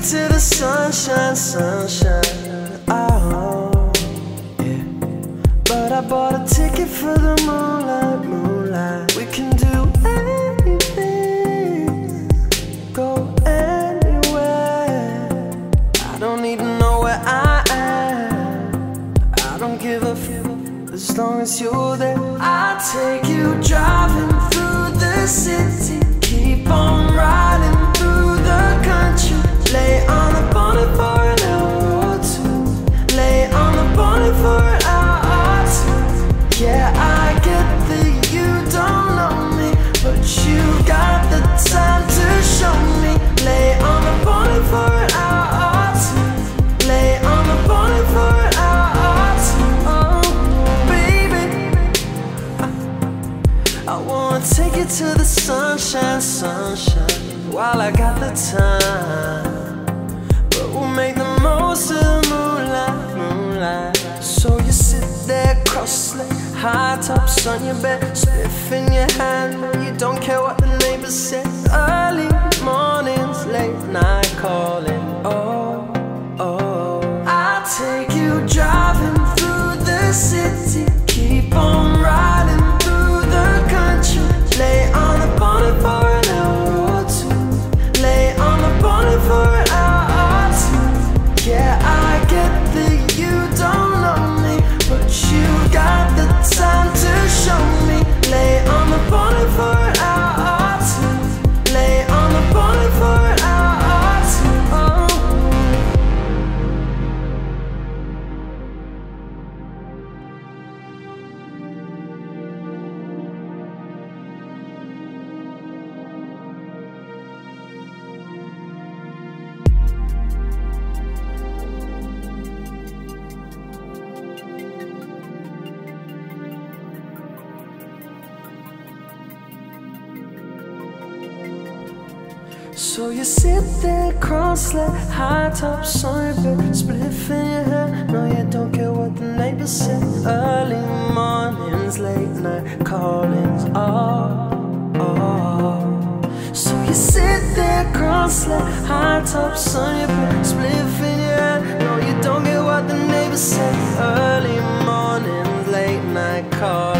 to the sunshine, sunshine. Oh, yeah. But I bought a ticket for the moonlight, moonlight. We can do anything, go anywhere. I don't even know where I am. I don't give a fuck as long as you're there. I'll take you driving through the city, keep on riding through the country. Lay on the bonnet for an hour or two, lay on the bonnet for an hour or two. Yeah, I get that you don't know me, but you got the time to show me. Lay on the bonnet for an hour or two, lay on the bonnet for an hour or two. Oh, baby, I wanna take you to the sunshine, sunshine, while I got the time. But we'll make the most of the moonlight, moonlight. So you sit there cross-legged, high tops on your bed, spliff in your hand, you don't care what the neighbors say. Early mornings, late night calling. Oh, oh, I'll take you driving through the city, keep on riding through the country. Lay on the bonnet for an hour or two, lay on the bonnet for an hour or two. Yeah, I get that you don't know me, but you got the time to show me. Lay on the bonnet for an hour or two, lay on the bonnet for an hour or two. Oh. So you sit there cross-legged, high tops on your bed, spliff in your hand. No, you don't care what the neighbors say. Early mornings, late night callings. Oh, oh. So you sit there cross-legged, high tops on your bed, spliff in your hand. No, you don't care what the neighbors say. Early mornings, late night callings.